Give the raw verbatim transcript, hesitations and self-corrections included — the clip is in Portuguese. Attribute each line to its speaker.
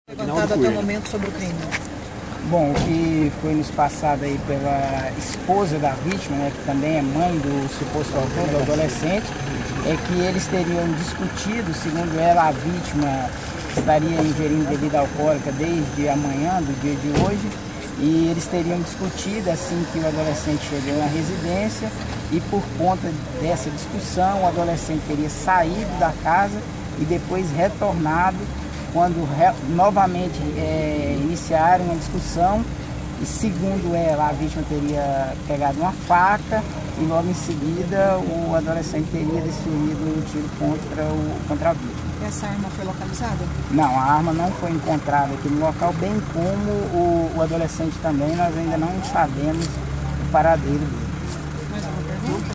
Speaker 1: Levantado até o momento sobre o crime.
Speaker 2: Bom, o que foi nos passado aí pela esposa da vítima, né, que também é mãe do suposto autor, do adolescente, é que eles teriam discutido, segundo ela, a vítima estaria ingerindo bebida alcoólica desde amanhã, do dia de hoje, e eles teriam discutido assim que o adolescente chegou na residência, e por conta dessa discussão o adolescente teria saído da casa e depois retornado, quando re, novamente é, iniciaram uma discussão, e segundo ela, a vítima teria pegado uma faca e logo em seguida o adolescente teria desferido um tiro contra, o, contra a vítima.
Speaker 1: Essa arma foi localizada?
Speaker 2: Não, a arma não foi encontrada aqui no local, bem como o, o adolescente também, nós ainda não sabemos o paradeiro dele.
Speaker 1: Mais alguma pergunta?